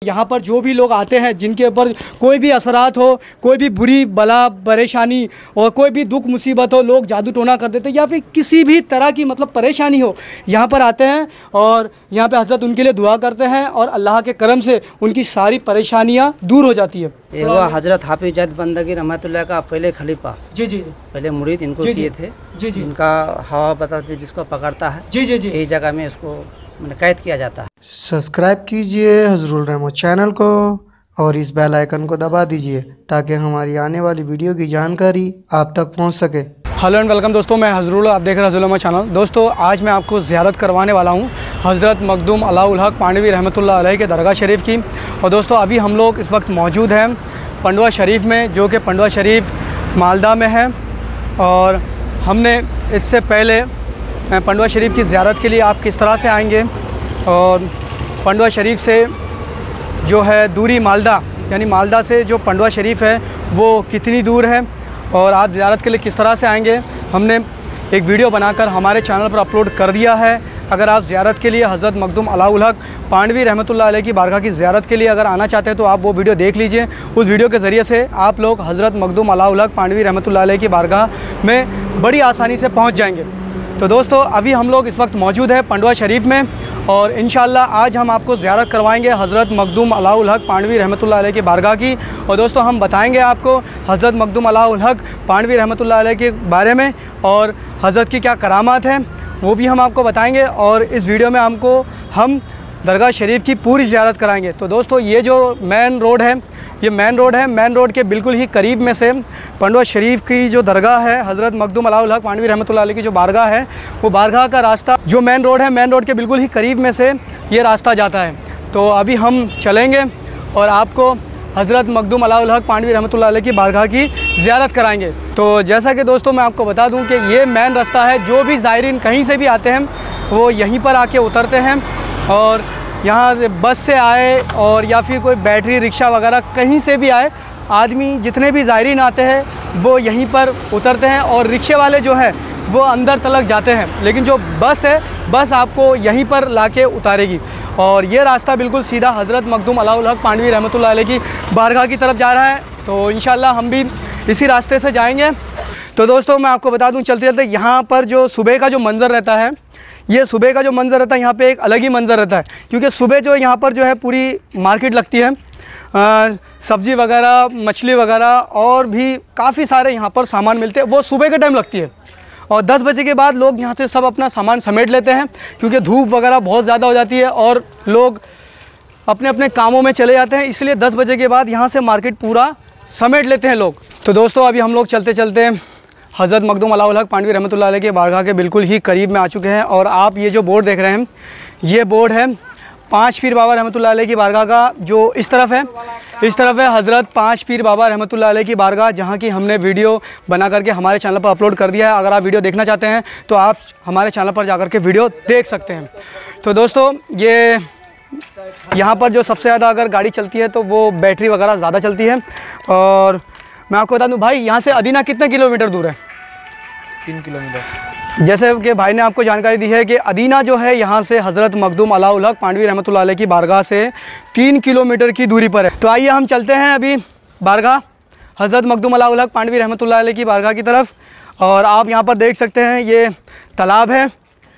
यहाँ पर जो भी लोग आते हैं जिनके ऊपर कोई भी असरात हो, कोई भी बुरी बला परेशानी और कोई भी दुख मुसीबत हो, लोग जादू टोना कर देते या फिर किसी भी तरह की मतलब परेशानी हो, यहाँ पर आते हैं और यहाँ पे हज़रत उनके लिए दुआ करते हैं और अल्लाह के करम से उनकी सारी परेशानियाँ दूर हो जाती है। ये वो हज़रत हाफिज़ जद बंदगी रहमतुल्लाह का पहले खलीफा, जी जी, पहले मुरीद इनको किए थे। जी जी, इनका हवा बता जिसको पकड़ता है, जी जी जी, इस जगह में उसको कैद किया जाता है। सब्सक्राइब कीजिए हज़रुल रहमत चैनल को और इस बेल आइकन को दबा दीजिए ताकि हमारी आने वाली वीडियो की जानकारी आप तक पहुंच सके। हेलो एंड वेलकम दोस्तों, मैं हज़रुल, आप देख रहे हैं हज़रुल रहमत चैनल। दोस्तों आज मैं आपको ज़ियारत करवाने वाला हूं हज़रत मखदूम अलाउल हक पांडवी रहमतुल्लाह अलैह के दरगाह शरीफ की। और दोस्तों अभी हम लोग इस वक्त मौजूद हैं पंडवा शरीफ में, जो कि पंडवा शरीफ मालदा में है। और हमने इससे पहले पंडवा शरीफ की ज़ियारत के लिए आप किस तरह से आएंगे और पंडवा शरीफ से जो है दूरी मालदा, यानी मालदा से जो पंडवा शरीफ है वो कितनी दूर है और आप ज़ियारत के लिए किस तरह से आएंगे, हमने एक वीडियो बनाकर हमारे चैनल पर अपलोड कर दिया है। अगर आप ज़ियारत के लिए हज़रत मखदूम अलाउल हक पांडवी रहमतुल्लाह अलैह की बारगाह की ज़ियारत के लिए अगर आना चाहते हैं तो आप वो वीडियो देख लीजिए। उस वीडियो के ज़रिए से आप लोग हज़रत मखदूम अलाउल हक पांडवी रहमतुल्लाह अलैह की बारगाह में बड़ी आसानी से पहुँच जाएंगे। तो दोस्तों अभी हम लोग इस वक्त मौजूद है पंडवा शरीफ में और इंशाअल्लाह आज हम आपको ज़ियारत करवाएंगे हज़रत मखदूम अलाउल हक पांडवी रहमतुल्लाह अलैह की बारगाह की। और दोस्तों हम बताएंगे आपको हज़रत मखदूम अलाउल हक पांडवी रहमतुल्लाह अलैह के बारे में और हज़रत की क्या करामात हैं वो भी हम आपको बताएंगे। और इस वीडियो में हम दरगाह शरीफ की पूरी ज़ियारत कराएंगे। तो दोस्तों ये जो मेन रोड है, ये मेन रोड है, मेन रोड के बिल्कुल ही करीब में से पंडवा शरीफ की जो दरगाह है हज़रत मखदूम अलाउल हक पांडवी रहमतुल्लाह अलैह की जो बारगाह है, वो बारगाह का रास्ता जो मेन रोड है, मेन रोड के बिल्कुल ही करीब में से ये रास्ता जाता है। तो अभी हम चलेंगे और आपको हज़रत मखदूम अलाउल हक पांडवी रहमतुल्लाह अलैह की बारगाह की ज़ियारत कराएंगे। तो जैसा कि दोस्तों मैं आपको बता दूं कि ये मेन रास्ता है, जो भी ज़ायरीन कहीं से भी आते हैं वो यहीं पर आके उतरते हैं और यहाँ से बस से आए और या फिर कोई बैटरी रिक्शा वगैरह कहीं से भी आए, आदमी जितने भी ज़ायरीन आते हैं वो यहीं पर उतरते हैं और रिक्शे वाले जो है वो अंदर तलक जाते हैं, लेकिन जो बस है बस आपको यहीं पर लाके उतारेगी। और ये रास्ता बिल्कुल सीधा हज़रत मखदूम अलाउल हक पांडवी रहमतुल्लाह अलैह की बारगाह की तरफ जा रहा है। तो इंशाअल्लाह हम भी इसी रास्ते से जाएंगे। तो दोस्तों मैं आपको बता दूं चलते चलते यहाँ पर जो सुबह का जो मंज़र रहता है, ये सुबह का जो मंज़र रहता है यहाँ पे एक अलग ही मंज़र रहता है, क्योंकि सुबह जो यहाँ पर जो है पूरी मार्केट लगती है, सब्ज़ी वगैरह, मछली वगैरह और भी काफ़ी सारे यहाँ पर सामान मिलते हैं, वो सुबह के टाइम लगती है। और 10 बजे के बाद लोग यहाँ से सब अपना सामान समेट लेते हैं, क्योंकि धूप वगैरह बहुत ज़्यादा हो जाती है और लोग अपने अपने कामों में चले जाते हैं, इसलिए 10 बजे के बाद यहाँ से मार्केट पूरा समेट लेते हैं लोग। तो दोस्तों अभी हम लोग चलते चलते हज़रत मखदूम अलाउल हक पांडवी रहमतुल्लाह अलैह के बारगाह के बिल्कुल ही करीब में आ चुके हैं। और आप ये जो बोर्ड देख रहे हैं, ये बोर्ड है 5 पीर बाबा रहमतुल्लाह अलैह की बारगाह का, जो इस तरफ है, इस तरफ है हज़रत 5 पीर बाबा रहमतुल्लाह अलैह की बारगाह, जहाँ की हमने वीडियो बना करके हमारे चैनल पर अपलोड कर दिया है। अगर आप वीडियो देखना चाहते हैं तो आप हमारे चैनल पर जा कर के वीडियो देख सकते हैं। तो दोस्तों ये यहाँ पर जो सबसे ज़्यादा अगर गाड़ी चलती है तो वो बैटरी वगैरह ज़्यादा चलती है। और मैं आपको बता दूँ भाई, यहाँ से अदीना कितने किलोमीटर दूर है? 3 किलोमीटर। जैसे कि भाई ने आपको जानकारी दी है कि अदीना जो है यहाँ से हज़रत मखदूम अलाउल हक पांडवी रहमतुल्लाह अलैह की बारगाह से 3 किलोमीटर की दूरी पर है। तो आइए हम चलते हैं अभी बारगाह हज़रत मखदूम अलाउल हक पांडवी रहमतुल्लाह अलैह की बारगाह की तरफ। और आप यहाँ पर देख सकते हैं ये तालाब है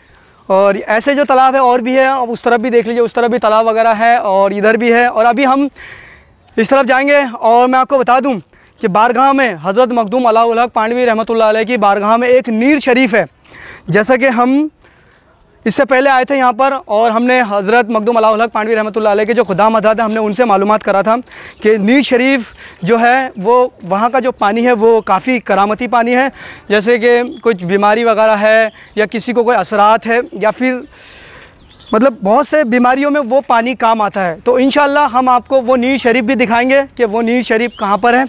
और ऐसे जो तालाब है और भी है, अब उस तरफ भी देख लीजिए, उस तरफ भी तालाब वगैरह है और इधर भी है। और अभी हम इस तरफ जाएंगे और मैं आपको बता दूँ कि बारगाह में हज़रत मखदूम अलाउल हक पांडवी रहमतुल्लाह अलैह की बारगाह में एक नीर शरीफ है। जैसा कि हम इससे पहले आए थे यहाँ पर और हमने हज़रत मखदूम अलाउल हक पांडवी रहमतुल्लाह अलैह के जो खुदा हज़रत हैं, हमने उनसे मालूमात करा था कि नीर शरीफ जो है वो वहाँ का जो पानी है वो काफ़ी करामती पानी है। जैसे कि कुछ बीमारी वगैरह है या किसी को कोई असरात है या फिर मतलब बहुत से बीमारियों में वो पानी काम आता है। तो इंशाअल्लाह हम आपको वो नीर शरीफ भी दिखाएंगे कि वो नीर शरीफ कहाँ पर है।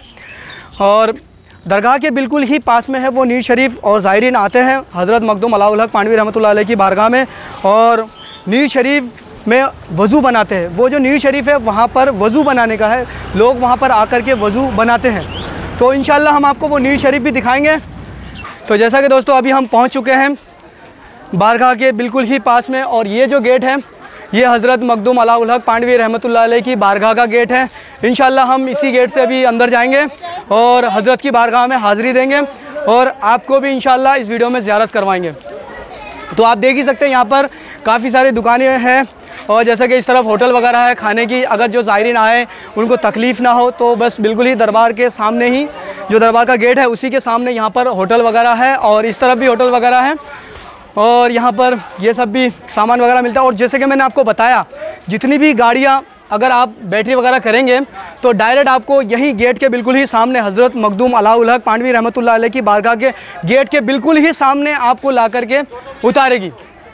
और दरगाह के बिल्कुल ही पास में है वो नीर शरीफ और ज़ायरीन आते हैं हज़रत मखदूम अलाउल हक पांडवी रहमतुल्लाह अलैह की बारगाह में और नीर शरीफ में वज़ू बनाते हैं। वो जो नीर शरीफ है वहाँ पर वज़ू बनाने का है, लोग वहाँ पर आकर के वज़ू बनाते हैं। तो इंशाअल्लाह हम आपको वो नीर शरीफ भी दिखाएंगे। तो जैसा कि दोस्तों अभी हम पहुँच चुके हैं बारगाह के बिल्कुल ही पास में और ये जो गेट है ये हज़रत मखदूम अलाउल हक पांडवी रहमतुल्लाह अलैह की बारगाह का गेट है। इंशाल्लाह हम इसी गेट से अभी अंदर जाएंगे और हज़रत की बारगाह में हाज़िरी देंगे और आपको भी इंशाल्लाह इस वीडियो में ज़ियारत करवाएंगे। तो आप देख ही सकते हैं यहाँ पर काफ़ी सारी दुकानें हैं और जैसा कि इस तरफ होटल वगैरह है खाने की। अगर जो ज़ायरीन आए उनको तकलीफ़ ना हो तो बस बिल्कुल ही दरबार के सामने ही, जो दरबार का गेट है उसी के सामने यहाँ पर होटल वगैरह है और इस तरफ भी होटल वगैरह है और यहाँ पर ये सब भी सामान वगैरह मिलता है। और जैसे कि मैंने आपको बताया, जितनी भी गाड़ियाँ अगर आप बैटरी वगैरह करेंगे तो डायरेक्ट आपको यही गेट के बिल्कुल ही सामने हज़रत मखदूम अलाउल हक पांडवी रहमतुल्लाह अलैह की बारगाह के गेट के बिल्कुल ही सामने आपको ला करके उतारेगी।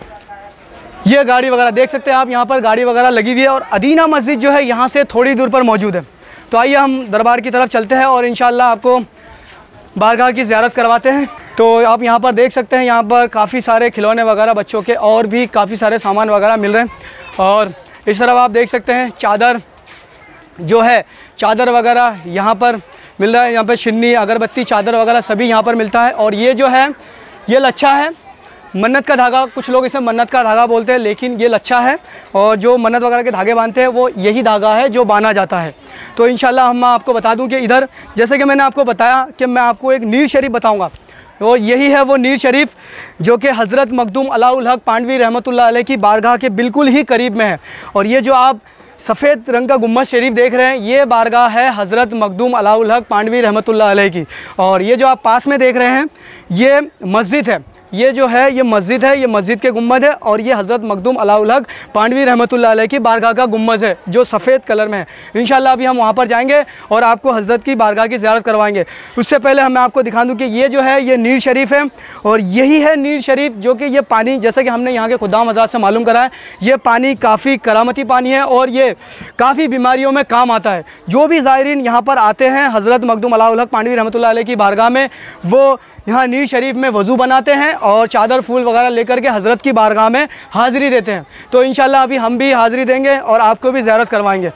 ये गाड़ी वगैरह देख सकते हैं आप, यहाँ पर गाड़ी वगैरह लगी हुई है और अदीना मस्जिद जो है यहाँ से थोड़ी दूर पर मौजूद है। तो आइए हम दरबार की तरफ चलते हैं और इंशाल्लाह आपको बारगाह की ज़ियारत करवाते हैं। तो आप यहाँ पर देख सकते हैं, यहाँ पर काफ़ी सारे खिलौने वगैरह बच्चों के और भी काफ़ी सारे सामान वगैरह मिल रहे हैं। और इस तरफ आप देख सकते हैं चादर जो है, चादर वगैरह यहाँ पर मिल रहा है। यहाँ पर छिन्नी, अगरबत्ती, चादर वगैरह सभी यहाँ पर मिलता है। और ये जो है ये लच्छा है, मन्नत का धागा, कुछ लोग इसे मन्नत का धागा बोलते हैं लेकिन ये लच्छा है और जो मन्नत वगैरह के धागे बांधते हैं वो यही धागा है जो बांधा जाता है। तो इंशाल्लाह हम आपको बता दूं कि इधर जैसे कि मैंने आपको बताया कि मैं आपको एक नीर शरीफ बताऊंगा और यही है वो नीर शरीफ जो कि हज़रत मखदूम अलाउल हक पांडवी रहमतुल्लाह अलैह की बारगाह के बिल्कुल ही करीब में है। और ये जो आप सफ़ेद रंग का गुम्बद शरीफ देख रहे हैं ये बारगाह है हज़रत मखदूम अलाउल हक पांडवी रहमतुल्लाह अलैह की। और ये जो आप पास में देख रहे हैं ये मस्जिद है, ये जो है ये मस्जिद है, ये मस्जिद के गुम्बद है और ये हज़रत मखदूम अलाउल हक पांडवी रहमतुल्लाह अलैह की बारगाह का गुम्बद है जो सफ़ेद कलर में है। इंशाल्लाह अभी हम वहाँ पर जाएंगे और आपको हज़रत की बारगाह की ज़ियारत करवाएंगे। उससे पहले मैं आपको दिखा दूँ कि ये जो है ये नीर शरीफ है और यही है नीर शरीफ जो कि ये पानी, जैसे कि हमने यहाँ के खुदाम हज़रात से मालूम करा है, ये पानी काफ़ी करामती पानी है और ये काफ़ी बीमारियों में काम आता है। जो भी ज़ायरीन यहाँ पर आते हैं हज़रत मखदूम अलाउल हक पांडवी रहमतुल्लाह अलैह की बारगाह में, वो यहाँ नीर शरीफ में वज़ू बनाते हैं और चादर फूल वगैरह लेकर के हज़रत की बारगाह में हाज़िरी देते हैं। तो इंशाल्लाह अभी हम भी हाज़िरी देंगे और आपको भी ज़ियारत करवाएंगे।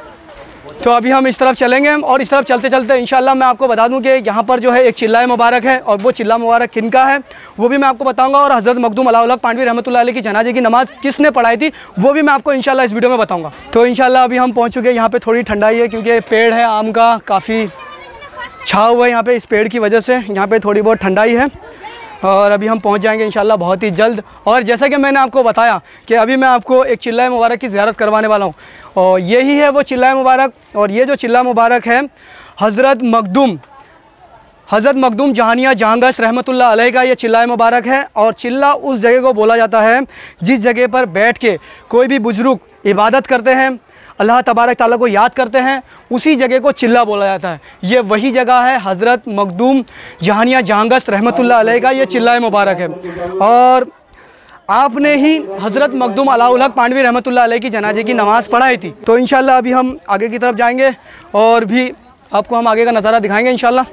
तो अभी हम इस तरफ चलेंगे और इस तरफ चलते चलते इंशाल्लाह मैं आपको बता दूं कि यहाँ पर जो है एक चिल्ला मुबारक है और वो चिल्ला मुबारक किन का है वो भी मैं आपको बताऊंगा। और हज़रत मखदूम अलाउल हक पांडवी रहमतुल्लाह अलैह की जनाजे की नमाज़ किसने पढ़ाई थी वो भी मैं आपको इंशाल्लाह इस वीडियो में बताऊँगा। तो इंशाल्लाह अभी हम पहुँच चुके हैं, यहाँ पर थोड़ी ठंडाई है क्योंकि पेड़ है आम का, काफ़ी छाव हुआ है यहाँ पे, इस पेड़ की वजह से यहाँ पे थोड़ी बहुत ठंडाई है और अभी हम पहुँच जाएंगे इंशाल्लाह बहुत ही जल्द। और जैसा कि मैंने आपको बताया कि अभी मैं आपको एक चिल्ला मुबारक की ज़ियारत करवाने वाला हूँ और यही है वो चिल्ला मुबारक। और ये जो चिल्ला मुबारक है हज़रत मखदूम जहानिया जहांगश रहमतुल्लाह अलैह का ये चिल्ला मुबारक है। और चिल्ला उस जगह को बोला जाता है जिस जगह पर बैठ के कोई भी बुज़ुर्ग इबादत करते हैं, अल्लाह तबारक ताला को याद करते हैं, उसी जगह को चिल्ला बोला जाता है। ये वही जगह है हज़रत मखदूम जहानिया जहांगश रहमतुल्लाह अलैह का ये चिल्ला मुबारक है। और आपने ही हज़रत मखदूम अलाउल हक पांडवी रहमतुल्लाह अलैह की जनाजे की नमाज़ पढ़ाई थी। तो इंशाल्लाह अभी हम आगे की तरफ जाएंगे और भी आपको हम आगे का नज़ारा दिखाएंगे इंशाल्लाह।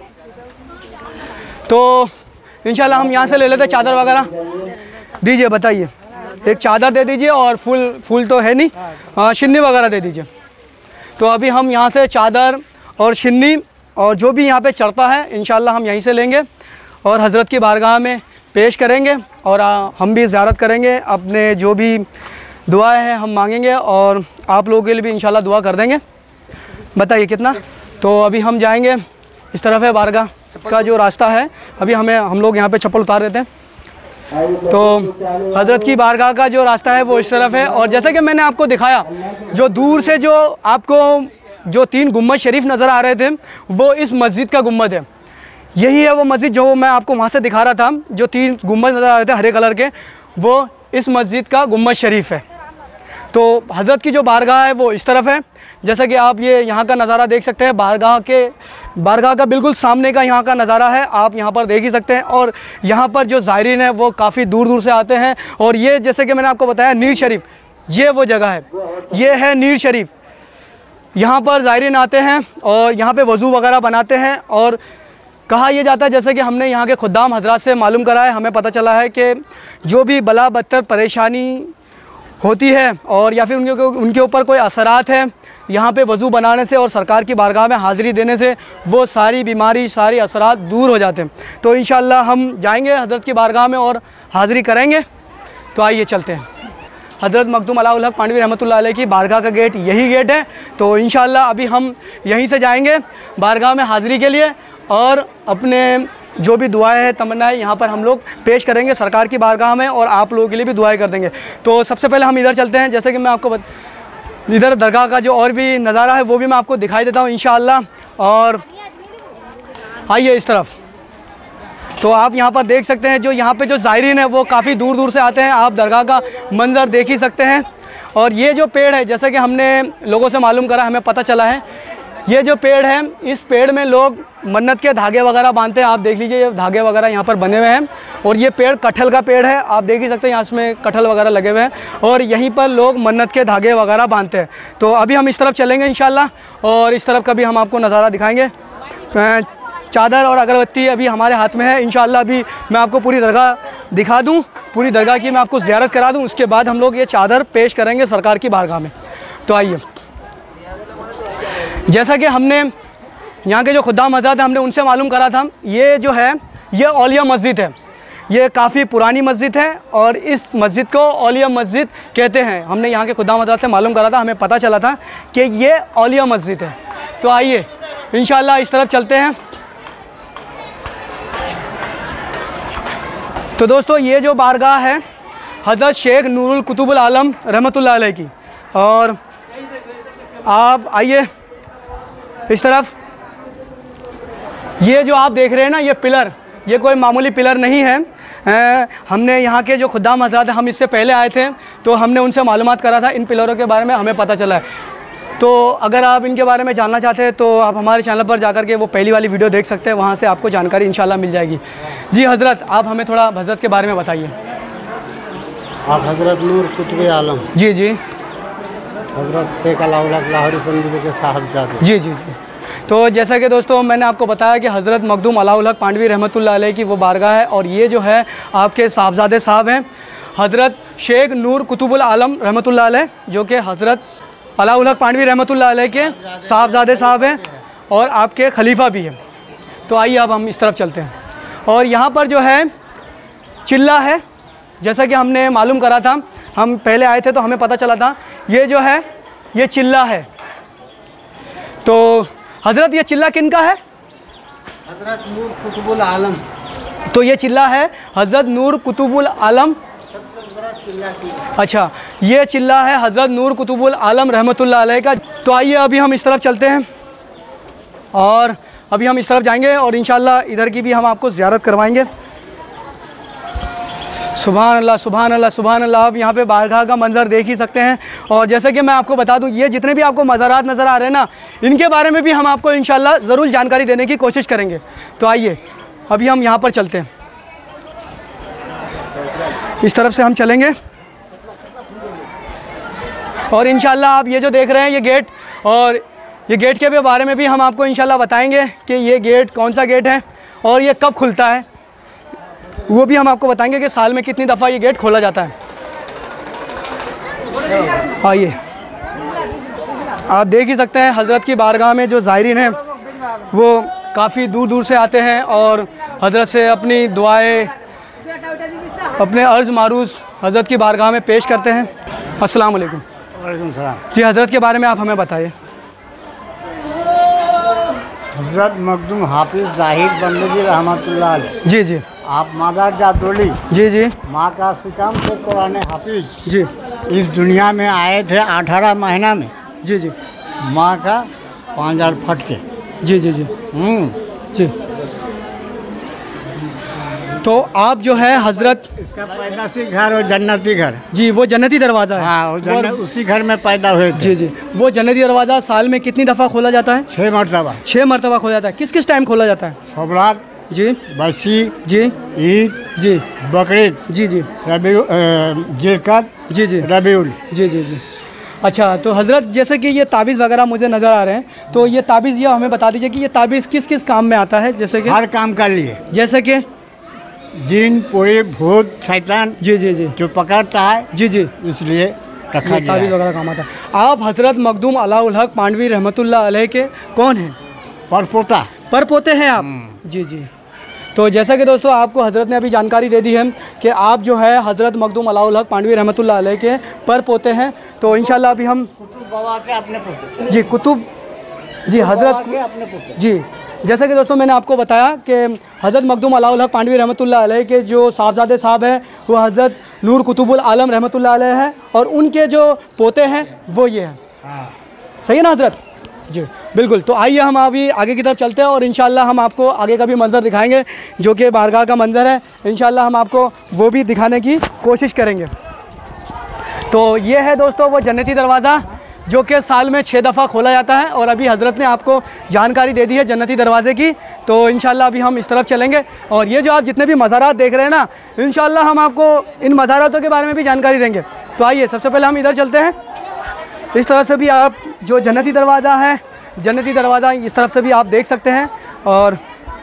तो इंशाल्लाह हम यहाँ से ले लेते चादर वगैरह। दीजिए, बताइए, एक चादर दे दीजिए और फूल तो है नहीं, छिन्नी वगैरह दे दीजिए। तो अभी हम यहाँ से चादर और छिन्नी और जो भी यहाँ पे चढ़ता है इंशाल्लाह हम यहीं से लेंगे और हज़रत की बारगाह में पेश करेंगे और हम भी ज़ियारत करेंगे, अपने जो भी दुआएं हैं हम मांगेंगे और आप लोगों के लिए भी इंशाल्लाह दुआ कर देंगे। बताइए कितना। तो अभी हम जाएंगे, इस तरफ है बारगाह का जो रास्ता है, अभी हम लोग यहाँ पर चप्पल उतार देते हैं। तो हज़रत की बारगाह का जो रास्ता है वो इस तरफ है। और जैसे कि मैंने आपको दिखाया, जो दूर से जो आपको जो 3 गुम्बद शरीफ नज़र आ रहे थे वो इस मस्जिद का गुम्बद है। यही है वो मस्जिद जो मैं आपको वहाँ से दिखा रहा था, जो 3 गुम्बद नज़र आ रहे थे हरे कलर के, वो इस मस्जिद का गुम्बद शरीफ है। तो हज़रत की जो बारगाह है वो इस तरफ है। जैसा कि आप ये यहाँ का नज़ारा देख सकते हैं, बारगाह का बिल्कुल सामने का यहाँ का नज़ारा है, आप यहाँ पर देख ही सकते हैं। और यहाँ पर जो ज़ायरीन है वो काफ़ी दूर दूर से आते हैं। और ये जैसे कि मैंने आपको बताया नीर शरीफ, ये वो जगह है, ये है नीर शरीफ। यहाँ पर ज़ायरीन आते हैं और यहाँ पे वज़ू वगैरह बनाते हैं। और कहा यह जाता है, जैसे कि हमने यहाँ के खुद्दाम हज़रात से मालूम करा है, हमें पता चला है कि जो भी बला बदतर परेशानी होती है और या फिर उनके ऊपर कोई असरात है, यहाँ पे वज़ू बनाने से और सरकार की बारगाह में हाज़िरी देने से वो सारी बीमारी, सारी असरात दूर हो जाते हैं। तो इंशाल्लाह हम जाएंगे हज़रत की बारगाह में और हाज़िरी करेंगे। तो आइए चलते हैं। हज़रत मखदूम अलाउल हक पांडवी रहमतुल्लाह अलैह की बारगाह का गेट यही गेट है। तो इंशाअल्लाह अभी हम यहीं से जाएंगे बारगाह में हाज़िरी के लिए और अपने जो भी दुआएं हैं तमन्नाएं यहाँ पर हम लोग पेश करेंगे सरकार की बारगाह में और आप लोगों के लिए भी दुआएं कर देंगे। तो सबसे पहले हम इधर चलते हैं, जैसे कि मैं आपको इधर दरगाह का जो और भी नज़ारा है वो भी मैं आपको दिखाई देता हूँ इंशाअल्लाह। और आइए इस तरफ, तो आप यहाँ पर देख सकते हैं जो यहाँ पे जो ज़ायरीन है वो काफ़ी दूर दूर से आते हैं, आप दरगाह का मंज़र देख ही सकते हैं। और ये जो पेड़ है, जैसे कि हमने लोगों से मालूम करा, हमें पता चला है, ये जो पेड़ है इस पेड़ में लोग मन्नत के धागे वगैरह बांधते हैं। आप देख लीजिए ये धागे वगैरह यहाँ पर बने हुए हैं। और ये पेड़ कटहल का पेड़ है, आप देख ही सकते हैं यहाँ इसमें कटहल वगैरह लगे हुए हैं और यहीं पर लोग मन्नत के धागे वगैरह बांधते हैं। तो अभी हम इस तरफ चलेंगे इंशाल्लाह और इस तरफ का भी हम आपको नज़ारा दिखाएँगे। चादर और अगरबत्ती अभी हमारे हाथ में है, इंशाअल्लाह अभी मैं आपको पूरी दरगाह दिखा दूँ, पूरी दरगाह की मैं आपको ज़ियारत करा दूँ, उसके बाद हम लोग ये चादर पेश करेंगे सरकार की बारगाह में। तो आइए, जैसा कि हमने यहाँ के जो खुद्दाम हज़रात हैं हमने उनसे मालूम करा था, ये जो है ये औलिया मस्जिद है, ये काफ़ी पुरानी मस्जिद है और इस मस्जिद को औलिया मस्जिद कहते हैं। हमने यहाँ के खुद्दाम हज़रात से मालूम करा था, हमें पता चला था कि ये औलिया मस्जिद है। तो आइए इंशाअल्लाह इस तरफ चलते हैं। तो दोस्तों ये जो बारगाह है हज़रत शेख नूरुल कुतुबुल आलम रहमतुल्लाह अलैह की, और आप आइए इस तरफ। ये जो आप देख रहे हैं ना ये पिलर, ये कोई मामूली पिलर नहीं है। हमने यहाँ के जो खुद्दाम हज़रात हैं, हम इससे पहले आए थे तो हमने उनसे मालूमात करा था, इन पिलरों के बारे में हमें पता चला है। तो अगर आप इनके बारे में जानना चाहते हैं तो आप हमारे चैनल पर जाकर के वो पहली वाली वीडियो देख सकते हैं, वहाँ से आपको जानकारी इंशाल्लाह मिल जाएगी। जी हज़रत, आप हमें थोड़ा हज़रत के बारे में बताइए। आप हज़रत नूर कुतुब आलम जी जी, हज़रत शेख अलाउल हक लाहौरी पांडवी के साहबजादे। जी जी जी। तो जैसा कि दोस्तों मैंने आपको बताया कि हज़रत मखदूम अलाउल हक पांडवी रहमतुल्लाह अलैह की वो बारगाह है और ये जो है आपके साहबजादे साहब हैं हज़रत शेख नूर कुतुबुल आलम रहमतुल्लाह अलैह, जो कि हज़रत अलाउल हक पांडवी रहमतुल्लाह अलैह के साहबजादे साहब हैं और आपके खलीफा भी हैं। तो आइए अब हम इस तरफ चलते हैं। और यहाँ पर जो है चिल्ला है, जैसा कि हमने मालूम करा था, हम पहले आए थे तो हमें पता चला था, ये जो है ये चिल्ला है। तो हज़रत ये चिल्ला किन का है? हज़रत नूर कुतुबुल आलम। तो ये चिल्ला है हज़रत नूर कुतुबुल आलम। अच्छा, ये चिल्ला है हज़रत नूर कुतुबुल आलम रहमतुल्लाह अलैह का। तो आइए अभी हम इस तरफ चलते हैं और अभी हम इस तरफ जाएंगे और इंशाअल्लाह इधर की भी हम आपको ज़ियारत करवाएंगे। सुभान अल्लाह सुभान अल्लाह सुभान अल्लाह। आप यहाँ पे बारगाह का मंज़र देख ही सकते हैं। और जैसे कि मैं आपको बता दूँ, ये जितने भी आपको मज़ारात नज़र आ रहे हैं ना, इनके बारे में भी हम आपको इंशाअल्लाह ज़रूर जानकारी देने की कोशिश करेंगे। तो आइए अभी हम यहाँ पर चलते हैं, इस तरफ से हम चलेंगे और इंशाअल्लाह आप ये जो देख रहे हैं ये गेट, और ये गेट के भी बारे में भी हम आपको इंशाअल्लाह बताएंगे कि ये गेट कौन सा गेट है और ये कब खुलता है, वो भी हम आपको बताएंगे कि साल में कितनी दफ़ा ये गेट खोला जाता है। आइए, आप देख ही सकते हैं हज़रत की बारगाह में जो ज़ायरीन हैं वो काफ़ी दूर दूर से आते हैं और हज़रत से अपनी दुआएं, अपने अर्ज़ मारूज़ हज़रत की बारगाह में पेश करते हैं। अस्सलाम वालेकुम। वालेकुम सलाम। जी हज़रत के बारे में आप हमें बताइए। हज़रत मखदूम हाफिज़ ज़ाहिद बंदगी रहमतुल्लाह अलैह। जी जी आप मादार जादोली। जी जी माँ का सिकाम से कुरान हाफिज़ जी इस दुनिया में आए थे 18 महीना में। जी जी माँ का 5000 फट के। जी जी जी जी। तो आप जो है हज़रत, इसका पैदाशी घर और जन्नती घर। जी वो जन्नती दरवाज़ा है। हाँ, उसी घर में पैदा हुए थे। जी जी। वो जन्नती दरवाज़ा साल में कितनी दफ़ा खोला जाता है? 6 मरतबा। 6 मरतबा खोला जाता है। किस किस टाइम खोला जाता है? खबरात जी बसी जी ईद जी बकरीद जी जी जिरकत जी जी रबीउल। जी जी जी। अच्छा, तो हज़रत जैसे कि ये ताबीज़ वगैरह मुझे नज़र आ रहे हैं, तो ये ताबीज़ ये हमें बता दीजिए कि ये ताबीज़ किस किस काम में आता है? जैसे कि हर काम कर लिए, जैसे कि जिन पूरी भूत शैतान जी जी जी जो पकड़ता है, जी जी, इसलिए रखा ये गया ताबीज़ है। वगैरह काम आता है। आप हज़रत मखदूम अलाउल हक पांडवी रहमतुल्लाह अलैह के कौन हैं? परपोता। परपोते हैं आप? जी जी। तो जैसा कि दोस्तों आपको हज़रत ने अभी जानकारी दे दी है कि आप जो है हज़रत मखदूम अलाउल हक पांडवी रहमतुल्लाह अलैह के पर पोते हैं। तो इंशाल्लाह अभी हम बाबा के अपने पुत्र जी कुतुब जी हज़रत के अपने पुत्र जी, जैसा कि दोस्तों मैंने आपको बताया कि हज़रत मखदूम अलाउल हक पांडवी रहमतुल्लाह अलैह के जो साहबजादे साहब हैं वो हज़रत नूर कुतुबुल आलम रहमतुल्लाह अलैह है और उनके जो पोते हैं वो ये हैं। हाँ। सही है ना हज़रत जी? बिल्कुल। तो आइए हम अभी आगे की तरफ चलते हैं और इंशाल्लाह हम आपको आगे का भी मंज़र दिखाएंगे जो कि बारगाह का मंज़र है। इंशाल्लाह हम आपको वो भी दिखाने की कोशिश करेंगे। तो ये है दोस्तों वो जन्नती दरवाज़ा जो कि साल में 6 दफ़ा खोला जाता है और अभी हज़रत ने आपको जानकारी दे दी है जन्नती दरवाज़े की। तो इंशाल्लाह अभी हम इस तरफ चलेंगे और ये जो आप जितने भी मज़ारात देख रहे हैं ना, इंशाल्लाह हम आपको इन मज़ारातों के बारे में भी जानकारी देंगे। तो आइए सबसे पहले हम इधर चलते हैं। इस तरफ से भी आप जो जन्नती दरवाज़ा है, जन्नती दरवाज़ा इस तरफ से भी आप देख सकते हैं और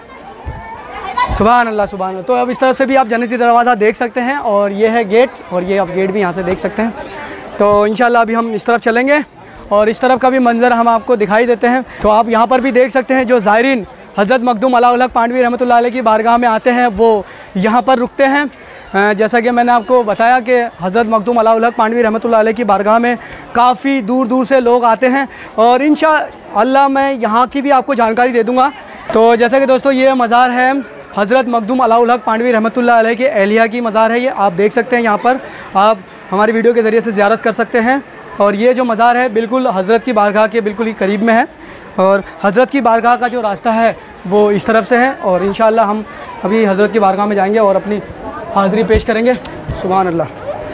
सुभान अल्लाह सुभान अल्लाह। तो अब इस तरफ से भी आप जन्नती दरवाज़ा देख सकते हैं और ये है गेट और ये आप गेट भी यहाँ से देख सकते हैं। तो इंशाल्लाह अभी हम इस तरफ चलेंगे और इस तरफ का भी मंज़र हम आपको दिखाई देते हैं। तो आप यहाँ पर भी देख सकते हैं जो ज़ायरीन हज़रत मखदूम अलाउल हक पांडवी रहमतुल्लाह अलैह की बारगाह में आते हैं वो यहाँ पर रुकते हैं। जैसा कि मैंने आपको बताया कि हज़रत मखदूम अलाउल हक पांडवी रहमतुल्लाह अलैह की बारगाह में काफ़ी दूर दूर से लोग आते हैं और इंशाअल्लाह मैं यहाँ की भी आपको जानकारी दे दूँगा। तो जैसा कि दोस्तों ये मज़ार है हज़रत मखदूम अलाउल हक पांडवी रहमतुल्लाह अलैह के एहलिया की मज़ार है। ये आप देख सकते हैं, यहाँ पर आप हमारी वीडियो के ज़रिए से ज़ियारत कर सकते हैं। और ये जो मज़ार है बिल्कुल हज़रत की बारगाह के बिल्कुल ही करीब में है और हज़रत की बारगाह का जो रास्ता है वो इस तरफ से है और इंशाअल्लाह हम अभी हज़रत की बारगाह में जाएंगे और अपनी हाज़िरी पेश करेंगे। सुभान अल्लाह।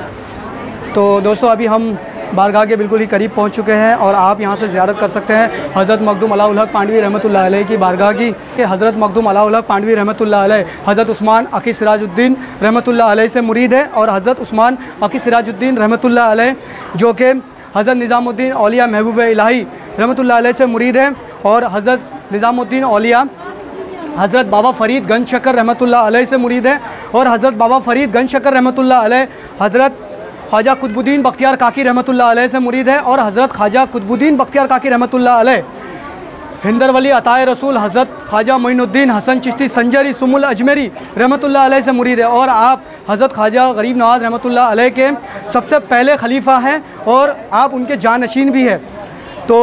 तो दोस्तों अभी हम बारगाह के बिल्कुल ही करीब पहुंच चुके हैं और आप यहां से ज़ियारत कर सकते हैं हज़रत मखदूम अलाउल हक पांडवी रहमतुल्लाह अलैह की बारगाह की। हज़रत मखदूम अलाउल हक पांडवी रहमतुल्लाह अलैह हज़रत उस्मान अकी सिराजुद्दीन रहमतुल्लाह अलैह से मुरीद है और हज़रत उस्मान अकी सिराजुद्दीन रहमतुल्लाह अलैह जो कि हज़रत निज़ामुद्दीन औलिया महबूब इलाही रहमतुल्लाह अलैह से मुरीद है और हज़रत निज़ामुद्दीन औलिया हज़रत बाबा फ़रीद गंज शक्कर रहमतुल्लाह अलैह से मुरीद है और हज़रत बाबा फ़रीद गंज शक्कर रहमतुल्लाह अलैह हज़रत ख्वाजा कुतुबुद्दीन बख्तियार काकी रहमतुल्लाह अलैह से मुरीद है और हज़रत ख्वाजा कुतुबुद्दीन बख्तियार काकी रहमतुल्लाह अलैह हिंदर वली अताए रसूल हज़रत ख्वाजा मोइनुद्दीन हसन चिश्ती संजरी सुमुल अजमेरी रहमतुल्लाह अलैह से मुरीद है और आप हज़रत ख्वाजा गरीब नवाज़ रहमतुल्लाह अलैह के सबसे पहले खलीफा हैं और आप उनके जानशीन भी हैं। तो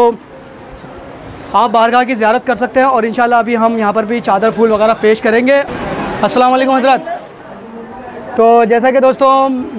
आप बारगाह की ज़ियारत कर सकते हैं और इंशाल्लाह अभी हम यहाँ पर भी चादर फूल वगैरह पेश करेंगे। अस्सलाम वालेकुम हज़रत। तो जैसा कि दोस्तों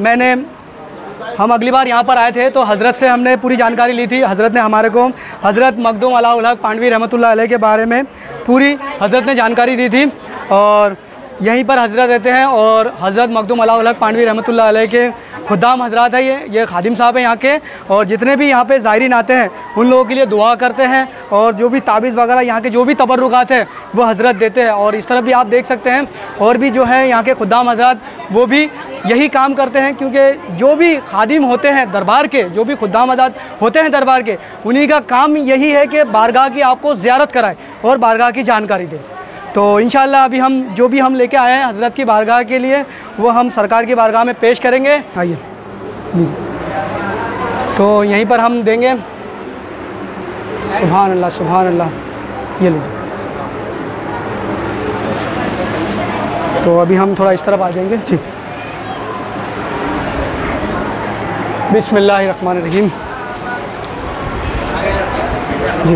हम अगली बार यहाँ पर आए थे तो हज़रत से हमने पूरी जानकारी ली थी। हज़रत ने हमारे को हज़रत मखदूम अलाउल हक पांडवी रहमतुल्लाह अलैह के बारे में पूरी हज़रत ने जानकारी दी थी और यहीं पर हज़रत रहते हैं और हज़रत मखदूम अलाउल हक पांडवी रहमतुल्लाह अलैह के खुद्दाम हज़रात है। ये खादिम साहब हैं यहाँ के और जितने भी यहाँ पे ज़ायरीन आते हैं उन लोगों के लिए दुआ करते हैं और जो भी ताबीज़ वगैरह यहाँ के जो भी तबर्रुकात हैं वो हज़रत देते हैं। और इस तरफ भी आप देख सकते हैं और भी जो है यहाँ के खुद्दाम हज़रात वो भी यही काम करते हैं क्योंकि जो भी खादिम होते हैं दरबार के, जो भी खुद्दाम हज़रात होते हैं दरबार के, उन्हीं का काम यही है कि बारगाह की आपको ज़ियारत कराएँ और बारगाह की जानकारी दें। तो इंशाअल्लाह अभी हम जो भी हम लेके आए हैं हज़रत की बारगाह के लिए वो हम सरकार की बारगाह में पेश करेंगे। आइए जी, तो यहीं पर हम देंगे। सुभान अल्लाह सुभान अल्लाह। ये लीजिए। तो अभी हम थोड़ा इस तरफ आ जाएंगे जी। बिस्मिल्लाहिर्रहमानिर्रहीम जी।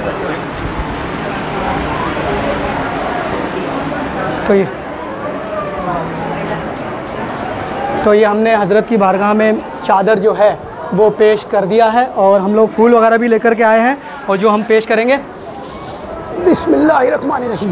तो ये हमने हज़रत की बारगाह में चादर जो है वो पेश कर दिया है और हम लोग फूल वगैरह भी लेकर के आए हैं और जो हम पेश करेंगे बिस्मिल्लाहिर्रहमानिर्रहीम।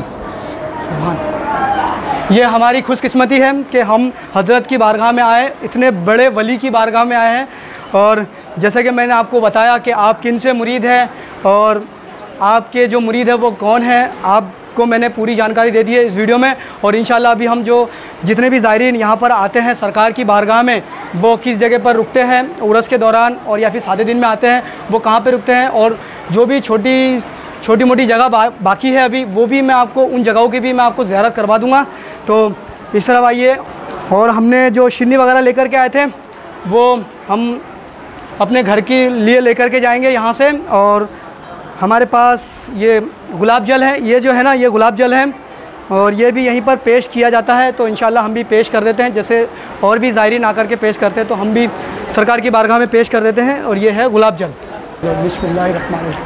ये हमारी खुशकिस्मती है कि हम हज़रत की बारगाह में आए, इतने बड़े वली की बारगाह में आए हैं। और जैसे कि मैंने आपको बताया कि आप किन से मुरीद हैं और आपके जो मुरीद है वो कौन है, आपको मैंने पूरी जानकारी दे दी है इस वीडियो में। और इंशाल्लाह अभी हम जो जितने भी ज़ायरीन यहाँ पर आते हैं सरकार की बारगाह में वो किस जगह पर रुकते हैं उर्स के दौरान और या फिर सादे दिन में आते हैं वो कहाँ पे रुकते हैं और जो भी छोटी मोटी जगह बाकी है अभी वो भी मैं आपको उन जगहों की भी मैं आपको ज़ियारत करवा दूँगा। तो इस तरह आइए। और हमने जो शिन्नी वगैरह लेकर के आए थे वो हम अपने घर के लिए लेकर के जाएंगे यहाँ से। और हमारे पास ये गुलाब जल है, ये जो है ना ये गुलाब जल है, और ये भी यहीं पर पेश किया जाता है। तो इंशाल्लाह हम भी पेश कर देते हैं, जैसे और भी ज़ायरीन आकर के पेश करते हैं तो हम भी सरकार की बारगाह में पेश कर देते हैं। और ये है गुलाब जल। बिस्मिल्लाहिर्रहमानिर्रहीम।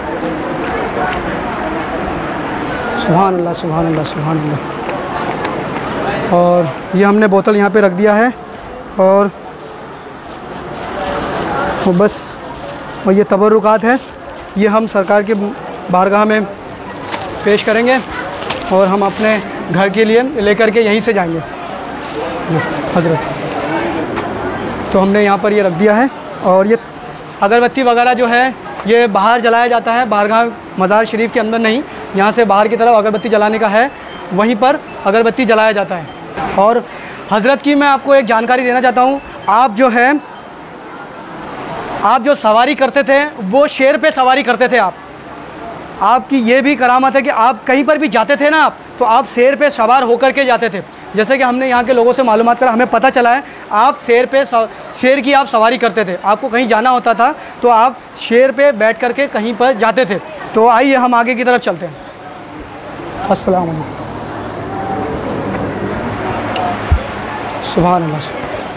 सुभान अल्लाह, सुभान अल्लाह, सुभान अल्लाह। और ये हमने बोतल यहाँ पे रख दिया है और बस। और ये तबरुकात है, ये हम सरकार के बारगाह में पेश करेंगे और हम अपने घर के लिए लेकर के यहीं से जाएंगे हज़रत। तो हमने यहाँ पर ये रख दिया है। और ये अगरबत्ती वगैरह जो है ये बाहर जलाया जाता है, बारगाह मज़ार शरीफ के अंदर नहीं, यहाँ से बाहर की तरफ अगरबत्ती जलाने का है, वहीं पर अगरबत्ती जलाया जाता है। और हज़रत की मैं आपको एक जानकारी देना चाहता हूँ। आप जो सवारी करते थे वो शेर पे सवारी करते थे। आपकी ये भी करामत है कि आप कहीं पर भी जाते थे ना, तो आप शेर पे सवार होकर के जाते थे। जैसे कि हमने यहाँ के लोगों से मालूमात करा, हमें पता चला है आप शेर की आप सवारी करते थे। आपको कहीं जाना होता था तो आप शेर पे बैठ कर के कहीं पर जाते थे। तो आइए हम आगे की तरफ चलते हैं। अस्सलाम वालेकुम। सुभान अल्लाह।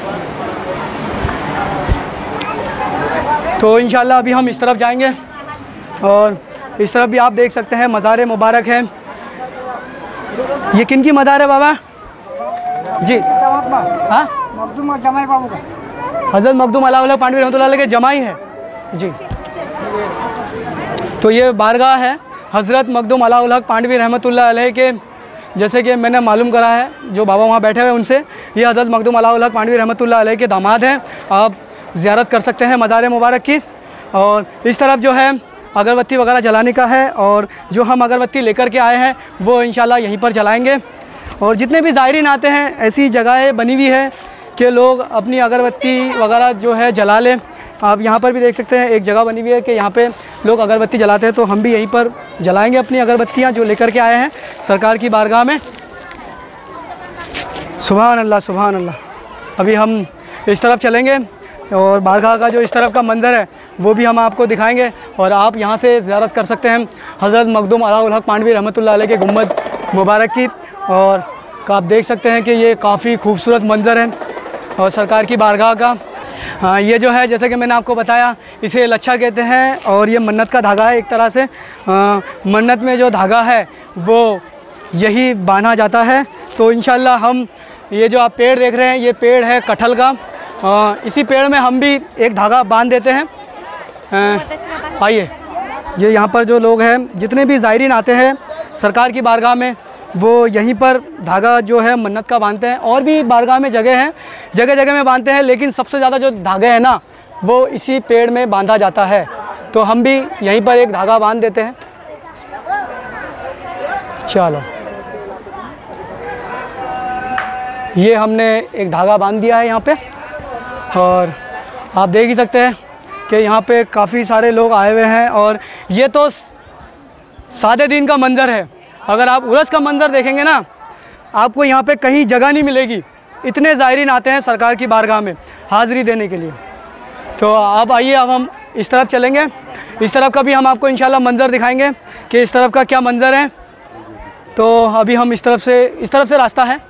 तो इंशाल्लाह अभी हम इस तरफ जाएंगे और इस तरफ भी आप देख सकते हैं मज़ार मुबारक है। ये किन की मज़ार है बाबा जी? हाँ, मखदूम जमाई बाबू का, हज़रत मखदूम अलाउल हक पांडवी रहमतुल्लाह अलैह के जमाई है जी। तो ये बारगाह है हज़रत मखदूम अलाउल हक पांडवी रहमतुल्लाह अलैह के। जैसे कि मैंने मालूम करा है जो बाबा वहाँ बैठे हुए उनसे, ये हज़रत मखदूम अलाउल हक पांडवी रहमतुल्लाह अलैह के दामाद हैं। आप ज़ियारत कर सकते हैं मज़ार मुबारक की। और इस तरफ जो है अगरबत्ती वगैरह जलाने का है और जो हम अगरबत्ती लेकर के आए हैं वो इंशाल्लाह यहीं पर जलाएंगे। और जितने भी ज़ायरीन आते हैं ऐसी जगहें बनी हुई है कि लोग अपनी अगरबत्ती वगैरह जो है जला लें। आप यहाँ पर भी देख सकते हैं एक जगह बनी हुई है कि यहाँ पे लोग अगरबत्ती जलाते हैं, तो हम भी यहीं पर जलाएंगे अपनी अगरबत्तियाँ जो लेकर के आए हैं सरकार की बारगाह में। सुभान अल्लाह, सुभान अल्लाह। अभी हम इस तरफ चलेंगे और बारगाह का जो इस तरफ का मंज़र है वो भी हम आपको दिखाएंगे और आप यहाँ से ज़ियारत कर सकते हैं हज़रत मखदूम अलाउल हक पांडवी रहमतुल्लाह अलैह के गुंबद मुबारक की। और आप देख सकते हैं कि ये काफ़ी खूबसूरत मंज़र है और सरकार की बारगाह का। हाँ, ये जो है जैसे कि मैंने आपको बताया इसे लच्छा कहते हैं और ये मन्नत का धागा है एक तरह से। मन्नत में जो धागा है वो यही बांधा जाता है। तो इंशाल्लाह हम ये जो आप पेड़ देख रहे हैं ये पेड़ है कटहल का। इसी पेड़ में हम भी एक धागा बांध देते हैं। आइए, ये यहाँ पर जो लोग हैं जितने भी ज़ायरीन आते हैं सरकार की बारगाह में वो यहीं पर धागा जो है मन्नत का बांधते हैं। और भी बारगाह में जगह हैं, जगह जगह में बांधते हैं, लेकिन सबसे ज़्यादा जो धागे हैं ना वो इसी पेड़ में बांधा जाता है। तो हम भी यहीं पर एक धागा बांध देते हैं। चलो, ये हमने एक धागा बांध दिया है यहाँ पे। और आप देख ही सकते हैं कि यहाँ पे काफ़ी सारे लोग आए हुए हैं। और ये तो सादे दिन का मंज़र है। अगर आप उर्स का मंज़र देखेंगे ना आपको यहाँ पे कहीं जगह नहीं मिलेगी, इतने ज़ायरीन आते हैं सरकार की बारगाह में हाज़िरी देने के लिए। तो आप आइए, अब हम इस तरफ चलेंगे, इस तरफ का भी हम आपको इंशाल्लाह मंज़र दिखाएंगे कि इस तरफ का क्या मंज़र है। तो अभी हम इस तरफ से रास्ता है,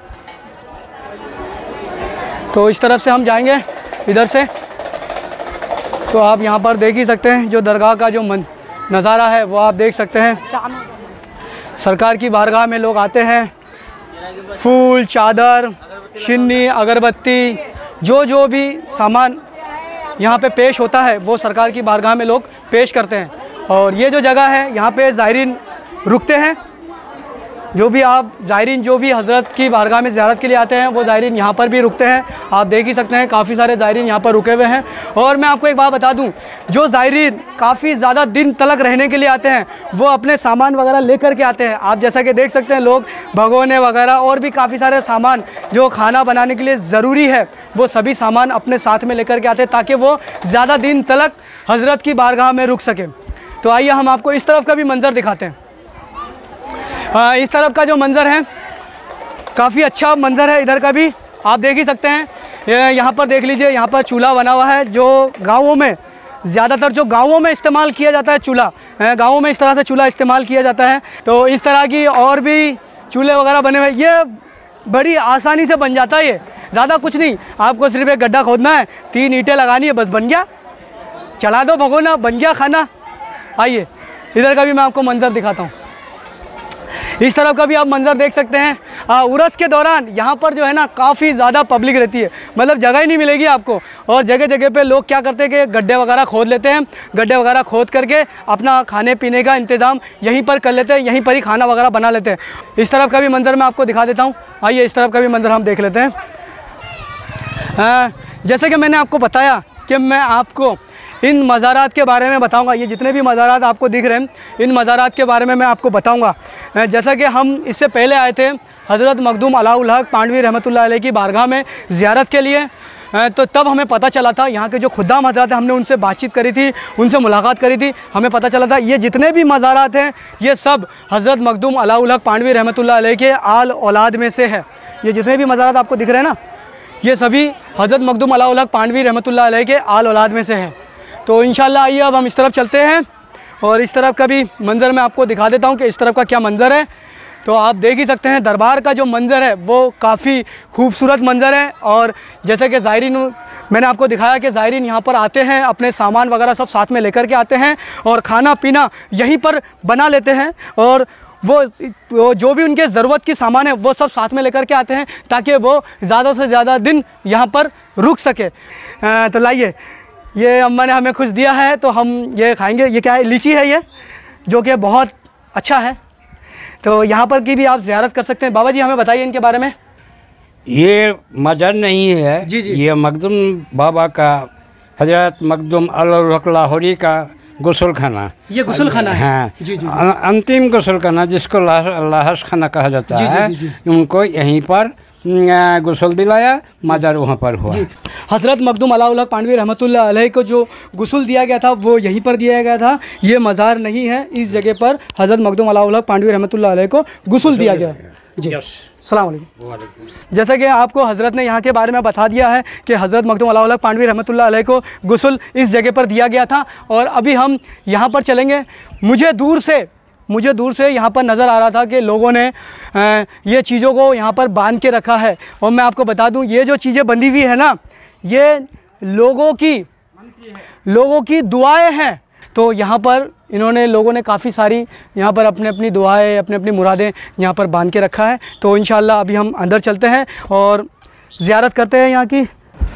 तो इस तरफ से हम जाएंगे इधर से। तो आप यहाँ पर देख ही सकते हैं जो दरगाह का जो नज़ारा है वो आप देख सकते हैं। सरकार की बारगाह में लोग आते हैं, फूल, चादर, शिन्नी, अगरबत्ती, जो भी सामान यहाँ पे पेश होता है वो सरकार की बारगाह में लोग पेश करते हैं। और ये जो जगह है यहाँ पे ज़ायरीन रुकते हैं। जो भी ज़ायरीन जो भी हज़रत की बारगाह में ज़ियारत के लिए आते हैं वो ज़ायरीन यहाँ पर भी रुकते हैं। आप देख ही सकते हैं काफ़ी सारे ज़ायरीन यहाँ पर रुके हुए हैं। और मैं आपको एक बात बता दूं, जो ज़ायरीन काफ़ी ज़्यादा दिन तलक रहने के लिए आते हैं वो अपने सामान वगैरह लेकर के आते हैं। आप जैसा कि देख सकते हैं लोग भगोने वगैरह और भी काफ़ी सारे सामान जो खाना बनाने के लिए ज़रूरी है वो सभी सामान अपने साथ में लेकर के आते हैं ताकि वो ज़्यादा दिन तलक हज़रत की बारगाह में रुक सकें। तो आइए हम आपको इस तरफ का भी मंज़र दिखाते हैं। इस तरफ का जो मंज़र है काफ़ी अच्छा मंज़र है, इधर का भी आप देख ही सकते हैं। यहाँ पर देख लीजिए, यहाँ पर चूल्हा बना हुआ है जो गाँवों में ज़्यादातर जो गाँवों में इस्तेमाल किया जाता है चूल्हा, गाँवों में इस तरह से चूल्हा इस्तेमाल किया जाता है। तो इस तरह की और भी चूल्हे वगैरह बने हुए, ये बड़ी आसानी से बन जाता है। ये ज़्यादा कुछ नहीं, आपको सिर्फ एक गड्ढा खोदना है, 3 ईंटें लगानी है, बस बन गया। चला दो भगोना, बन गया खाना। आइए इधर का भी मैं आपको मंज़र दिखाता हूँ। इस तरफ का भी आप मंज़र देख सकते हैं। उर्स के दौरान यहाँ पर जो है ना काफ़ी ज़्यादा पब्लिक रहती है, मतलब जगह ही नहीं मिलेगी आपको। और जगह जगह पे लोग क्या करते हैं कि गड्ढे वगैरह खोद लेते हैं, गड्ढे वगैरह खोद करके अपना खाने पीने का इंतज़ाम यहीं पर कर लेते हैं, यहीं पर ही खाना वगैरह बना लेते हैं। इस तरफ का भी मंज़र मैं आपको दिखा देता हूँ। आइए इस तरफ का भी मंज़र हम देख लेते हैं। जैसे कि मैंने आपको बताया कि मैं आपको इन मज़ारात के बारे में बताऊंगा। ये जितने भी मज़ारात आपको दिख रहे हैं, इन मज़ारात के बारे में मैं आपको बताऊंगा। जैसा कि हम इससे पहले आए थे हज़रत मखदूम अलाउल हक पांडवी रहमतुल्लाह अलैह की बारगाह में ज़ियारत के लिए, तो तब हमें पता चला था, यहाँ के जो खुद्दाम हज़रात हैं, हमने उनसे बातचीत करी थी, उनसे मुलाकात करी थी, हमें पता चला था ये जितने भी मज़ारात हैं ये सब हज़रत मखदूम अलाउल हक पांडवी रहमतुल्लाह अलैह के आल औलाद में से है। ये जितने भी मज़ारात आपको दिख रहे हैं ना, ये सभी हज़रत मखदूम अलाउल हक पांडवी रहमतुल्लाह अलैह के आल औलाद में से हैं। तो इंशाल्लाह आइए अब हम इस तरफ चलते हैं और इस तरफ का भी मंज़र मैं आपको दिखा देता हूं कि इस तरफ का क्या मंज़र है। तो आप देख ही सकते हैं दरबार का जो मंज़र है वो काफ़ी खूबसूरत मंज़र है। और जैसे कि ज़ायरीन, मैंने आपको दिखाया कि ज़ायरीन यहाँ पर आते हैं, अपने सामान वगैरह सब साथ में लेकर के आते हैं और खाना पीना यहीं पर बना लेते हैं। और वो जो भी उनके ज़रूरत की सामान है वो सब साथ में लेकर के आते हैं ताकि वो ज़्यादा से ज़्यादा दिन यहाँ पर रुक सके। तो लाइए, ये अम्मा ने हमें कुछ दिया है तो हम ये खाएंगे। ये क्या है? लीची है ये, जो कि बहुत अच्छा है। तो यहाँ पर की भी आप ज़ियारत कर सकते हैं। बाबा जी हमें बताइए इनके बारे में। ये मज़र नहीं है जी जी। ये मखदूम बाबा का, हज़रत मखदूम अलाउल हक लाहौरी का गुसल खाना। ये गुसल खाना है? हाँ जी जी। अंतिम गुसल खाना जिसको लाहश खाना कहा जाता जी, है। जी, जी, जी। उनको यहीं पर गुसल दिलाया, मज़र वहाँ पर हुआ। हज़रत मखदूम अलाउल हक पांडवी रहमतुल्लाह अलैह को जो गुस्ल दिया गया था वो यहीं पर दिया गया था। ये मज़ार नहीं है, इस जगह पर हज़रत मखदूम अलाउल हक पांडवी रहमतुल्लाह अलैह को गुस्ल दिया गया जी। अस्सलाम वालेकुम। जैसा कि आपको हज़रत ने यहाँ के बारे में बता दिया है कि हज़रत मखदूम अलाउल हक पांडवी रहमतुल्लाह अलैह को गुस्ल इस जगह पर दिया गया था। और अभी हम यहाँ पर चलेंगे। मुझे दूर से यहाँ पर नज़र आ रहा था कि लोगों ने ये चीज़ों को यहाँ पर बांध के रखा है। और मैं आपको बता दूँ, ये जो चीज़ें बंधी हुई है ना, ये लोगों की दुआएं हैं। तो यहाँ पर लोगों ने काफ़ी सारी यहाँ पर अपने अपनी दुआएं, अपनी अपनी मुरादें यहाँ पर बांध के रखा है। तो इंशाअल्लाह अभी हम अंदर चलते हैं और ज़ियारत करते हैं यहाँ की।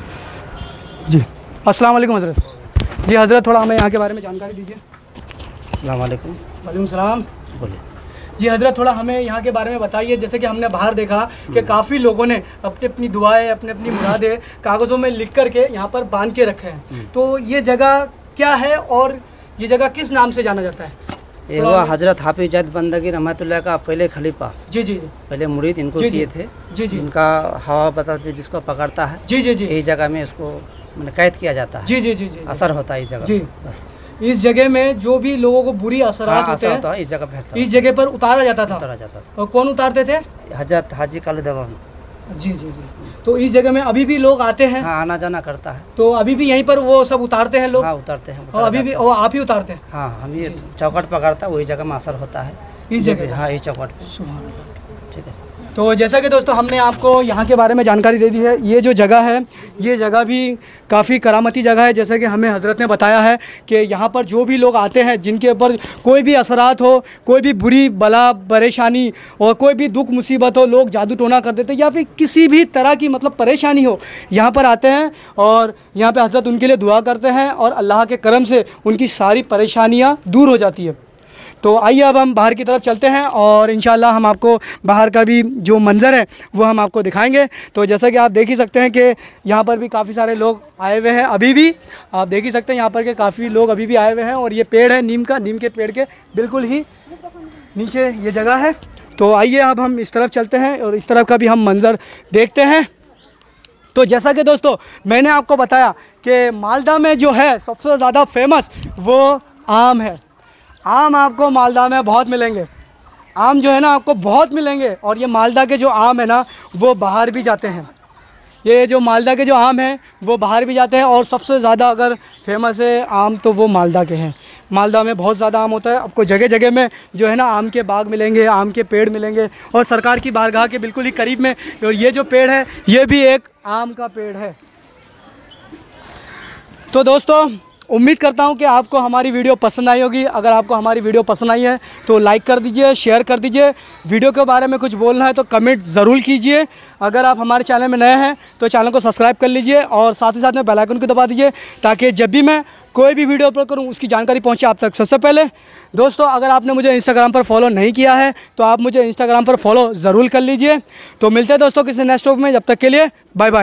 जी अस्सलाम वालेकुम हज़रत। जी हज़रत, थोड़ा हमें यहाँ के बारे में जानकारी दीजिए। अस्सलाम वालेकुम। वालेकुम सलाम। बोलिए। जी हज़रत, थोड़ा हमें यहाँ के बारे में बताइए। जैसे कि हमने बाहर देखा कि काफ़ी लोगों ने अपनी अपनी दुआएं, अपनी अपनी मुरादें कागज़ों में लिख करके यहाँ पर बांध के रखे हैं। तो ये जगह क्या है और ये जगह किस नाम से जाना जाता है? ये हुआ हज़रत हाफिज़ जद बंदगी रहमतुल्लाह का पहले खलीफा। जी जी। पहले मुरीद इनको जी, जी। किए थे। जी जी। इनका हवा बता जिसको पकड़ता है, जी जी जी। यही जगह में उसको मैंने कैद किया जाता है। जी जी जी जी। असर होता है इस जगह जी। में, बस इस जगह में जो भी लोगों को बुरी असरात होते असर होता हैं, है इस जगह फैसला इस जगह पर उतारा जाता था। उतारा जाता था। और कौन उतारते थे? हज़रत हाजी कालू देवा। जी जी जी। तो इस जगह में अभी भी लोग आते हैं? हाँ, आना जाना करता है। तो अभी भी यहीं पर वो सब उतारते हैं लोग? हाँ, उतारते हैं। और अभी भी वो आप ही उतारते हैं? हाँ, हम ये चौकट पकड़ता, वही जगह में असर होता है इस जगह? हाँ, इस चौकट पे। ठीक है। तो जैसा कि दोस्तों हमने आपको यहाँ के बारे में जानकारी दे दी है। ये जो जगह है, ये जगह भी काफ़ी करामती जगह है। जैसा कि हमें हज़रत ने बताया है कि यहाँ पर जो भी लोग आते हैं, जिनके ऊपर कोई भी असरात हो, कोई भी बुरी बला परेशानी और कोई भी दुख मुसीबत हो, लोग जादू टोना कर देते या फिर किसी भी तरह की मतलब परेशानी हो, यहाँ पर आते हैं और यहाँ पर हज़रत उनके लिए दुआ करते हैं और अल्लाह के करम से उनकी सारी परेशानियाँ दूर हो जाती है। तो आइए अब हम बाहर की तरफ चलते हैं और इंशाल्लाह हम आपको बाहर का भी जो मंज़र है वो हम आपको दिखाएंगे। तो जैसा कि आप देख ही सकते हैं कि यहाँ पर भी काफ़ी सारे लोग आए हुए हैं। अभी भी आप देख ही सकते हैं यहाँ पर के काफ़ी लोग अभी भी आए हुए हैं। और ये पेड़ है नीम का, नीम के पेड़ के बिल्कुल ही नीचे ये जगह है। तो आइए अब हम इस तरफ चलते हैं और इस तरफ का भी हम मंज़र देखते हैं। तो जैसा कि दोस्तों मैंने आपको बताया कि मालदा में जो है सबसे ज़्यादा फेमस वो आम है। आम आपको मालदा में बहुत मिलेंगे। आम जो है ना आपको बहुत मिलेंगे। और ये मालदा के जो आम है ना वो बाहर भी जाते हैं। ये जो मालदा के जो आम हैं वो बाहर भी जाते हैं। और सबसे ज़्यादा अगर फेमस है आम तो वो मालदा के हैं। मालदा में बहुत ज़्यादा आम होता है। आपको जगह जगह में जो है ना आम के बाग मिलेंगे, आम के पेड़ मिलेंगे और सरकार की बारगाह के बिल्कुल ही करीब में। और ये जो पेड़ है ये भी एक आम का पेड़ है। तो दोस्तों उम्मीद करता हूँ कि आपको हमारी वीडियो पसंद आई होगी। अगर आपको हमारी वीडियो पसंद आई है तो लाइक कर दीजिए, शेयर कर दीजिए। वीडियो के बारे में कुछ बोलना है तो कमेंट ज़रूर कीजिए। अगर आप हमारे चैनल में नए हैं तो चैनल को सब्सक्राइब कर लीजिए और साथ ही साथ में बेल आइकन को दबा दीजिए ताकि जब भी मैं कोई भी वीडियो अपलोड करूँ उसकी जानकारी पहुँचे आप तक सबसे पहले। दोस्तों अगर आपने मुझे इंस्टाग्राम पर फॉलो नहीं किया है तो आप मुझे इंस्टाग्राम पर फॉलो ज़रूर कर लीजिए। तो मिलते हैं दोस्तों किसी नेक्स्ट व्लॉग में, जब तक के लिए बाय बाय।